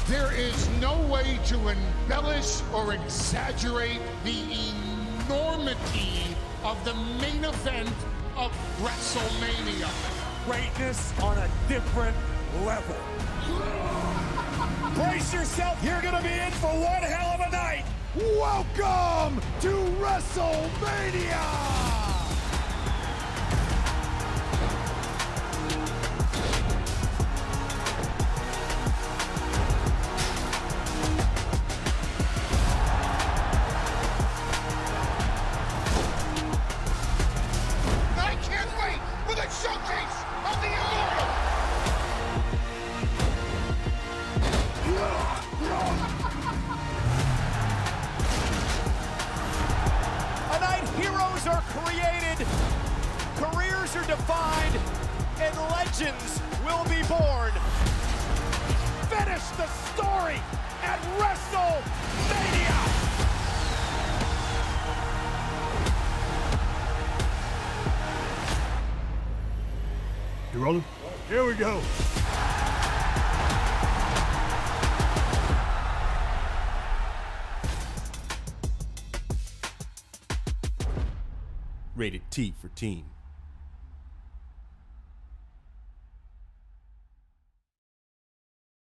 There is no way to embellish or exaggerate the enormity of the main event of WrestleMania. Greatness on a different level. Brace yourself, you're gonna be in for one hell of a night. Welcome to WrestleMania! Showcase of the Immortal! A night heroes are created, careers are defined, and legends will be born. Finish the story at WrestleMania! You rolling? Here we go. Rated T for teen.